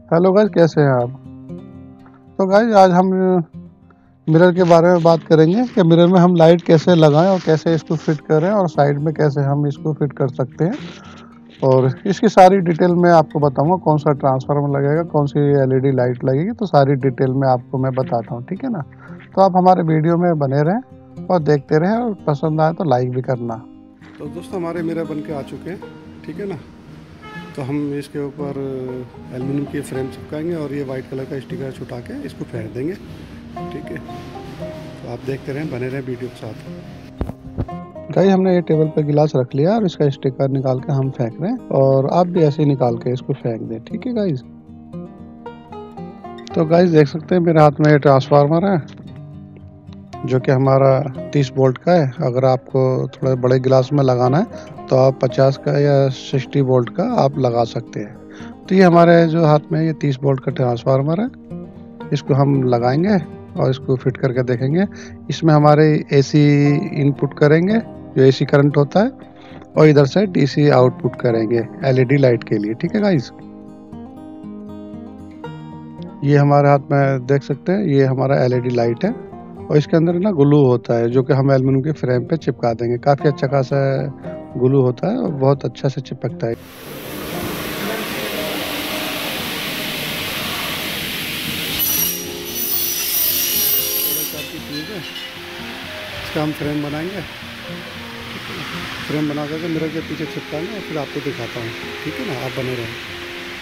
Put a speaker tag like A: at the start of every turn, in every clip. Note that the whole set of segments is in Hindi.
A: हेलो गाइस, कैसे हैं आप। तो गाइस आज हम मिरर के बारे में बात करेंगे कि मिरर में हम लाइट कैसे लगाएं और कैसे इसको फिट करें और साइड में कैसे हम इसको फिट कर सकते हैं। और इसकी सारी डिटेल मैं आपको बताऊंगा, कौन सा ट्रांसफार्मर लगेगा, कौन सी एलईडी लाइट लगेगी, तो सारी डिटेल में आपको मैं बताता हूँ, ठीक है ना। तो आप हमारे वीडियो में बने रहें और देखते रहें, और पसंद आए तो लाइक भी करना।
B: तो दोस्तों हमारे मिरर बन के आ चुके हैं, ठीक है ना। तो हम इसके ऊपर एल्युमिनियम की फ्रेम चिपकाएंगे और ये वाइट कलर का स्टिकर छुटा के इसको फेंक देंगे, ठीक है। तो आप देखते रहें, बने रहें वीडियो के साथ।
A: गाइस हमने ये टेबल पे गिलास रख लिया और इसका स्टिकर निकाल के हम फेंक रहे हैं, और आप भी ऐसे ही निकाल के इसको फेंक दें, ठीक है गाइस। तो गाइस देख सकते हैं मेरे हाथ में ये ट्रांसफार्मर है जो कि हमारा 30 वोल्ट का है। अगर आपको थोड़े बड़े गिलास में लगाना है तो आप 50 का या 60 वोल्ट का आप लगा सकते हैं। तो ये हमारे जो हाथ में ये 30 वोल्ट का ट्रांसफार्मर है, इसको हम लगाएंगे और इसको फिट करके देखेंगे। इसमें हमारे एसी इनपुट करेंगे, जो एसी करंट होता है, और इधर से डीसी आउटपुट करेंगे एलईडी लाइट के लिए, ठीक है गाइस। ये हमारे हाथ में देख सकते हैं, ये हमारा एलईडी लाइट है और इसके अंदर ना ग्लू होता है जो कि हम एल्युमिनियम के फ्रेम पे चिपका देंगे। काफ़ी अच्छा खासा ग्लू होता है और बहुत अच्छा से चिपकता है।
B: इसका हम फ्रेम बनाएंगे, फ्रेम बना करके मिरर के पीछे चिपकाएंगे और फिर आपको दिखाता हूँ, ठीक है ना। आप बने रहें।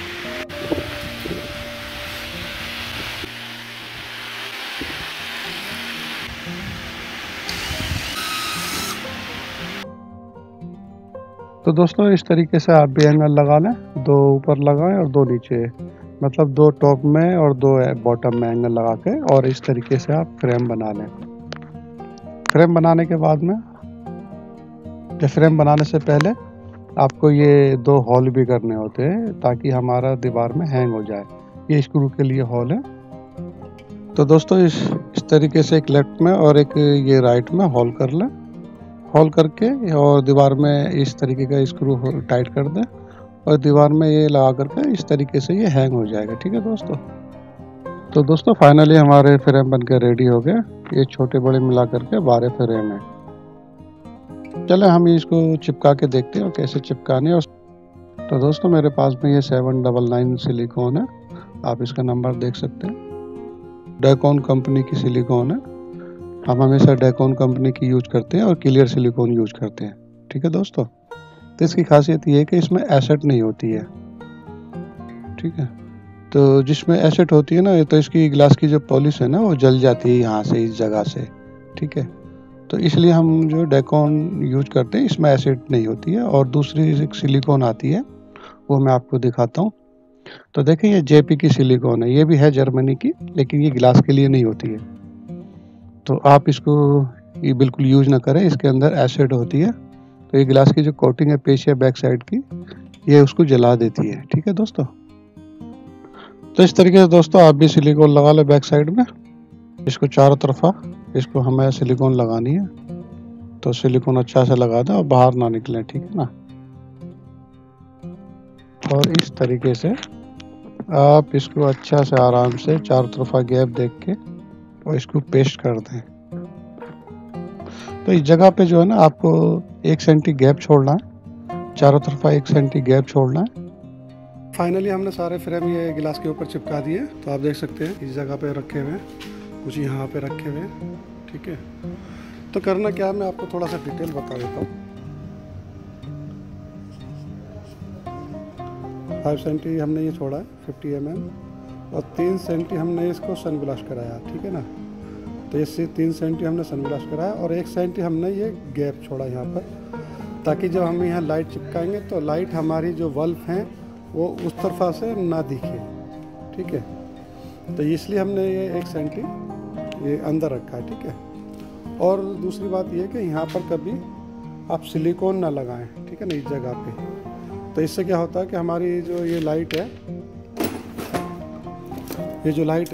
A: तो दोस्तों इस तरीके से आप भी एंगल लगा लें, 2 ऊपर लगाएं और 2 नीचे, मतलब 2 टॉप में और 2 बॉटम में एंगल लगा के, और इस तरीके से आप फ्रेम बना लें। फ्रेम बनाने के बाद में, जब फ्रेम बनाने से पहले आपको ये 2 होल भी करने होते हैं ताकि हमारा दीवार में हैंग हो जाए। ये स्क्रू के लिए होल है। तो दोस्तों इस तरीके से एक लेफ्ट में और एक ये राइट में होल कर लें। होल करके और दीवार में इस तरीके का स्क्रू टाइट कर दें और दीवार में ये लगा करके इस तरीके से ये हैंग हो जाएगा, ठीक है दोस्तों। तो दोस्तों फाइनली हमारे फ्रेम बनके रेडी हो गए। ये छोटे बड़े मिला करके 12 फ्रेम है। चले हम इसको चिपका के देखते हैं और कैसे चिपकाने हैं। तो दोस्तों मेरे पास में ये 799 सिलिकॉन है, आप इसका नंबर देख सकते हैं। डेकोन कंपनी की सिलिकॉन है। हम हमेशा डेकोन कंपनी की यूज करते हैं और क्लियर सिलिकॉन यूज करते हैं, ठीक है दोस्तों। तो इसकी खासियत ये है कि इसमें एसिड नहीं होती है, ठीक है। तो जिसमें एसिड होती है ना, तो इसकी ग्लास की जो पॉलिश है ना वो जल जाती है यहाँ से, इस जगह से, ठीक है। तो इसलिए हम जो डेकोन यूज करते हैं इसमें एसिड नहीं होती है। और दूसरी एक सिलिकॉन आती है, वो मैं आपको दिखाता हूँ। तो देखें ये जेपी की सिलिकॉन है, ये भी है जर्मनी की, लेकिन ये गिलास के लिए नहीं होती है। तो आप इसको ये बिल्कुल यूज ना करें, इसके अंदर एसिड होती है। तो ये गिलास की जो कोटिंग है पेश है बैक साइड की, ये उसको जला देती है, ठीक है दोस्तों। तो इस तरीके से दोस्तों आप भी सिलिकॉन लगा ले बैक साइड में। इसको चारों तरफा इसको हमें सिलिकॉन लगानी है। तो सिलिकॉन अच्छा से लगा दें और बाहर ना निकले, ठीक है ना। और इस तरीके से आप इसको अच्छा से आराम से चारों तरफा गैप देख के और इसको पेस्ट कर दें। तो इस जगह पे जो है ना आपको 1 सेंटी गैप छोड़ना है, चारों तरफा 1 सेंटी गैप छोड़ना है।
B: फाइनली हमने सारे फ्रेम ये गिलास के ऊपर चिपका दिए। तो आप देख सकते हैं इस जगह पे रखे हुए हैं, कुछ यहाँ पे रखे हुए हैं, ठीक है। तो करना क्या है, मैं आपको थोड़ा सा डिटेल बता देता हूँ। 5 सेंटी हमने ये छोड़ा है 50 mm, और 3 सेंटी हमने इसको सन ब्लास्ट कराया, ठीक है ना। तो इससे 3 सेंटी हमने सन ब्लास्ट कराया और 1 सेंटी हमने ये गैप छोड़ा यहाँ पर, ताकि जब हम यहाँ लाइट चिपकाएंगे तो लाइट हमारी जो बल्ब हैं वो उस तरफा से ना दिखे, ठीक है। तो इसलिए हमने ये 1 सेंटी ये अंदर रखा है, ठीक है। और दूसरी बात ये है कि यहाँ पर कभी आप सिलिकॉन ना लगाएं, ठीक है ना, इस जगह पे। तो इससे क्या होता है कि हमारी जो ये लाइट है, ये जो लाइट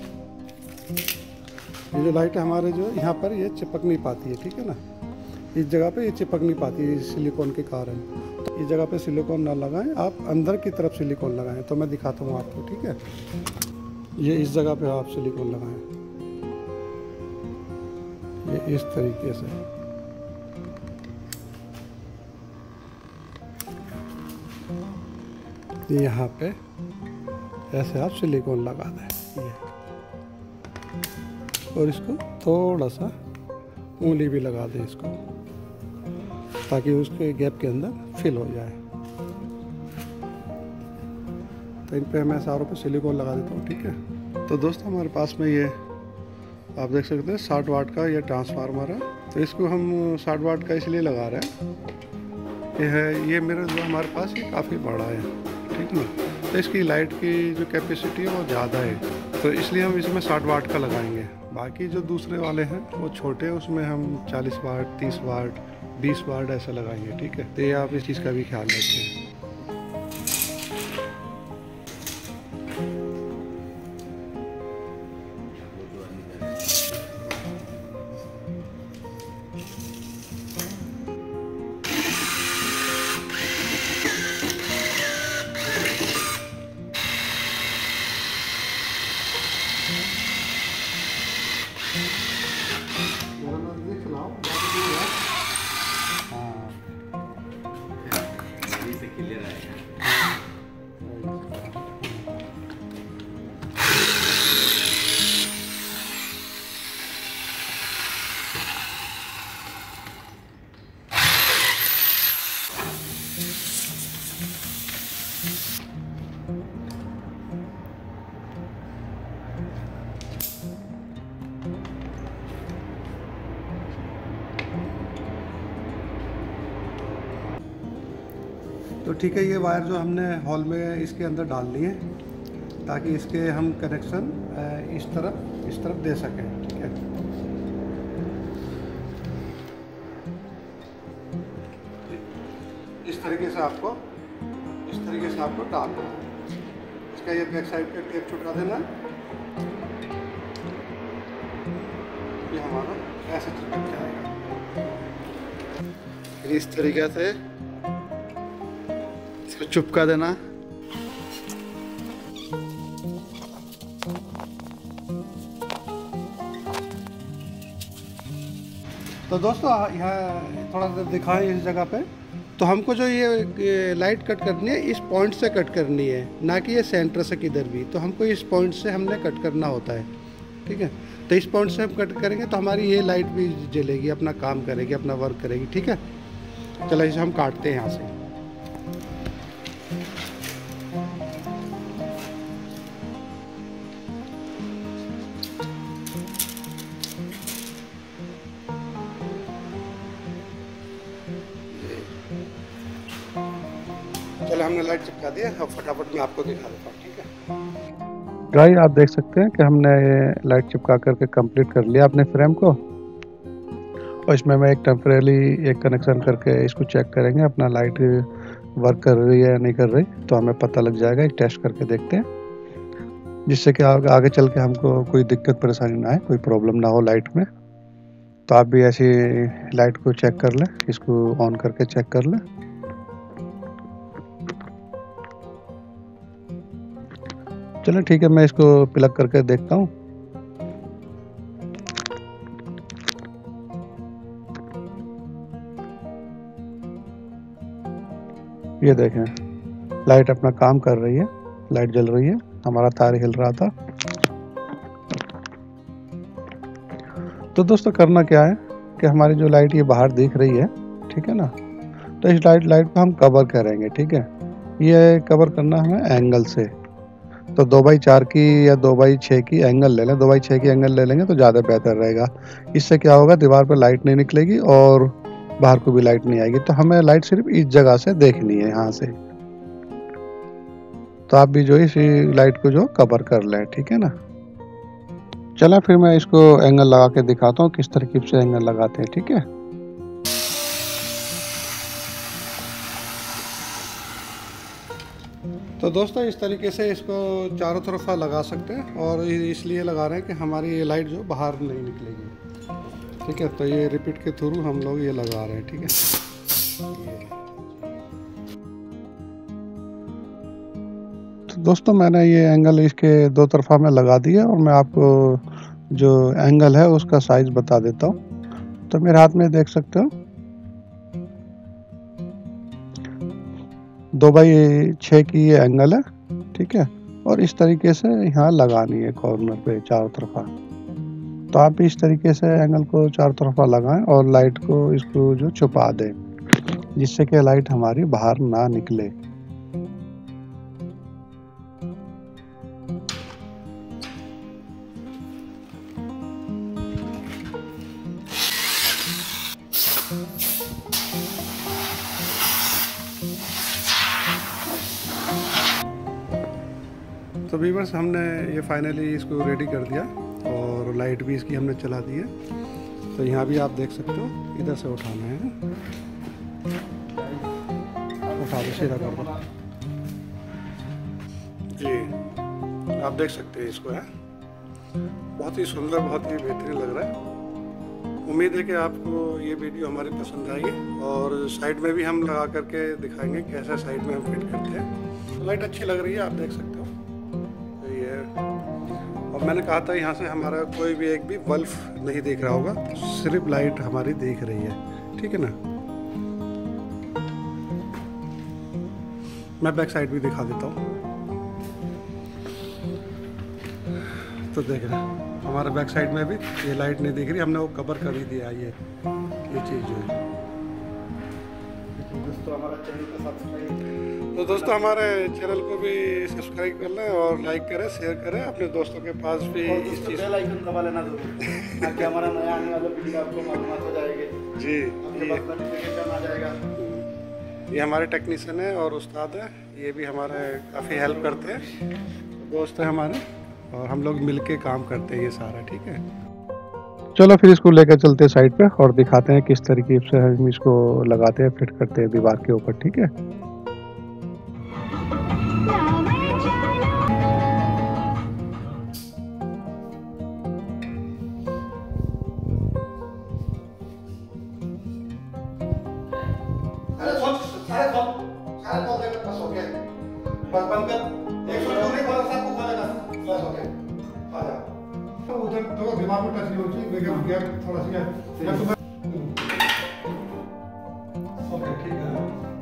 B: है हमारे जो यहाँ पर ये चिपक नहीं पाती है, ठीक है ना। इस जगह पे ये चिपक नहीं पाती है सिलिकॉन के कारण। इस जगह पे सिलिकॉन ना लगाएं, आप अंदर की तरफ सिलिकॉन लगाएं। तो मैं दिखाता हूँ आपको, ठीक है। ये इस जगह पे आप सिलिकॉन लगाएं, ये इस तरीके से। यहाँ पे ऐसे आप सिलिकॉन लगा दें ये, और इसको थोड़ा सा उंगली भी लगा दें इसको, ताकि उसके गैप के अंदर फिल हो जाए। तो इन पे मैं सारों पे सिलिकॉन लगा देता हूँ, ठीक है। तो दोस्तों हमारे पास में ये आप देख सकते हैं 60 वाट का ये ट्रांसफार्मर है। तो इसको हम 60 वाट का इसलिए लगा रहे हैं, ये मेरा जो हमारे पास ये काफ़ी बड़ा है, ठीक ना। तो इसकी लाइट की जो कैपेसिटी है वो ज़्यादा है, तो इसलिए हम इसमें 60 वाट का लगाएंगे। बाकी जो दूसरे वाले हैं वो छोटे, उसमें हम 40 वाट, 30 वाट, 20 वाट ऐसा लगाएंगे, ठीक है। तो ये आप इस चीज़ का भी ख्याल रखें। तो ठीक है, ये वायर जो हमने हॉल में इसके अंदर डाल लिए, ताकि इसके हम कनेक्शन इस तरफ दे सकें, ठीक है। इस तरीके से आपको डालना है। इसका ये बैक साइड का टेप छुटा देना, ये हमारा ऐसे चिपक जाएगा। इस तरीके से इसको चिपका देना। तो दोस्तों यहाँ थोड़ा सा दिखाएं इस जगह पे। तो हमको जो ये लाइट कट करनी है, इस पॉइंट से कट करनी है, ना कि ये सेंटर से किधर भी। तो हमको इस पॉइंट से हमने कट करना होता है, ठीक है। तो इस पॉइंट से हम कट करेंगे तो हमारी ये लाइट भी जलेगी, अपना काम करेगी, अपना वर्क करेगी, ठीक है। चलो इसे हम काटते हैं यहाँ से। चलो हमने लाइट चिपका दिया, अब फटाफट मैं आपको दिखा देता हूँ, ठीक है।
A: गाइस आप देख सकते हैं कि हमने ये लाइट चिपका करके कंप्लीट कर लिया अपने फ्रेम को। और इसमें मैं एक टेम्परेरी एक कनेक्शन करके इसको चेक करेंगे अपना लाइट वर्क कर रही है या नहीं कर रही, तो हमें पता लग जाएगा। एक टेस्ट करके देखते हैं, जिससे कि आगे चल के हमको कोई दिक्कत परेशानी ना आए, कोई प्रॉब्लम ना हो लाइट में। तो आप भी ऐसी लाइट को चेक कर लें, इसको ऑन करके चेक कर लें। चलो ठीक है, मैं इसको प्लग करके देखता हूँ। ये देखें लाइट अपना काम कर रही है, लाइट जल रही है, हमारा तार हिल रहा था। तो दोस्तों करना क्या है कि हमारी जो लाइट ये बाहर दिख रही है, ठीक है ना, तो इस लाइट को हम कवर करेंगे, ठीक है। ये कवर करना हमें एंगल से। तो 2x4 की या 2x6 की एंगल ले लें, 2x6 की एंगल ले लेंगे तो ज़्यादा बेहतर रहेगा। इससे क्या होगा, दीवार पर लाइट नहीं निकलेगी और बाहर को भी लाइट नहीं आएगी। तो हमें लाइट सिर्फ इस जगह से देखनी है, यहाँ से। तो आप भी जो इसी लाइट को जो कवर कर लें, ठीक है ना। चलें फिर मैं इसको एंगल लगा के दिखाता हूँ किस तरकीब से एंगल लगाते हैं, ठीक है।
B: तो दोस्तों इस तरीके से इसको चारों तरफ लगा सकते हैं, और इसलिए लगा रहे हैं कि हमारी ये लाइट जो बाहर नहीं निकलेगी, ठीक है। तो ये रिपीट के थ्रू हम लोग ये लगा रहे हैं, ठीक है।
A: दोस्तों मैंने ये एंगल इसके दो तरफा में लगा दिया और मैं आपको जो एंगल है उसका साइज बता देता हूँ। तो मेरे हाथ में देख सकते हो 2x6 की ये एंगल है, ठीक है। और इस तरीके से यहाँ लगानी है कॉर्नर पे चारों तरफा। तो आप भी इस तरीके से एंगल को चारों तरफा लगाएं और लाइट को इसको जो छुपा दें, जिससे कि लाइट हमारी बाहर ना निकले।
B: तो व्यूअर्स हमने ये फाइनली इसको रेडी कर दिया और लाइट भी इसकी हमने चला दी है। तो यहाँ भी आप देख सकते हो, इधर से उठाना है, उठा दो, सीधा कर दो जी। आप देख सकते हैं इसको है, बहुत ही सुंदर, बहुत ही बेहतरीन लग रहा है। उम्मीद है कि आपको ये वीडियो हमारी पसंद आएगी और साइड में भी हम लगा करके दिखाएंगे कैसा साइड में हम फिट करते हैं। लाइट अच्छी लग रही है, आप देख सकते हो। तो ये और मैंने कहा था यहाँ से हमारा कोई भी एक भी बल्ब नहीं दिख रहा होगा, सिर्फ लाइट हमारी दिख रही है, ठीक है ना। मैं बैक साइड भी दिखा देता हूँ। तो देख रहे हैं हमारे बैक साइड में भी ये लाइट नहीं दिख रही, हमने वो कवर कर ही दिया ये चीज़ जो है। तो दोस्तों हमारे चैनल को भी सब्सक्राइब कर लें और लाइक करें, शेयर करें अपने दोस्तों के पास भी। इस चीज़
C: बेल आइकन दबा लेना जरूर, ताकि हमारा नया आने वाला वीडियो आपको मालूमात हो जाएगी
B: जी।
C: आपके पास नोटिफिकेशन आ जाएगा।
B: ये हमारे टेक्नीशियन है और उस्ताद है, ये भी हमारे काफ़ी हेल्प करते हैं, दोस्त हैं हमारे, और हम लोग मिलके काम करते हैं ये सारा, ठीक है।
A: चलो फिर इसको लेकर चलते हैं साइड पे और दिखाते हैं किस तरीके से हम इसको लगाते हैं, फिट करते हैं दीवार के ऊपर, ठीक है।
B: बंद कर, एक सौ नहीं खोला, सबको खोलेगा, बस हो गया, आ जा। तो उधर तो दिमाग में टच नहीं होती, मैं गया थोड़ा सा मैं तुम्हें ओके ठीक है।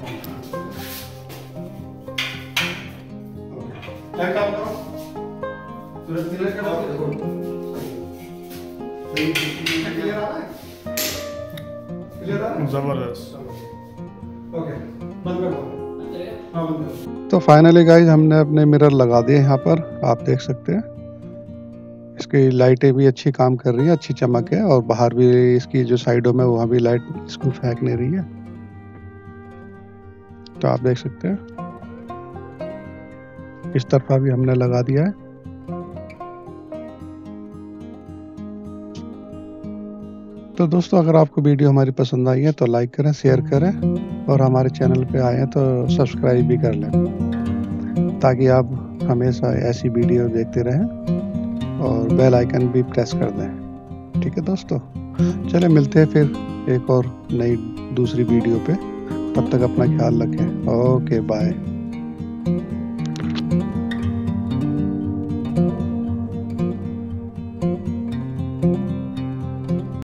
B: क्या काम करो, तुरंत क्लियर कर दो, देखो सही क्लियर आ रहा है, क्लियर आ रहा है,
D: जबरदस्त।
B: ओके बंद कर दो।
A: तो फाइनली गाइज हमने अपने मिरर लगा दिए यहाँ पर, आप देख सकते हैं। इसकी लाइटें भी अच्छी काम कर रही है, अच्छी चमक है, और बाहर भी इसकी जो साइडों में वहाँ भी लाइट इसको फेंक नहीं रही है। तो आप देख सकते हैं इस तरफा भी हमने लगा दिया है। तो दोस्तों अगर आपको वीडियो हमारी पसंद आई है तो लाइक करें, शेयर करें, और हमारे चैनल पे आए हैं तो सब्सक्राइब भी कर लें, ताकि आप हमेशा ऐसी वीडियो देखते रहें, और बेल आइकन भी प्रेस कर दें, ठीक है दोस्तों। चले मिलते हैं फिर एक और नई दूसरी वीडियो पे, तब तक अपना ख्याल रखें। Okay bye.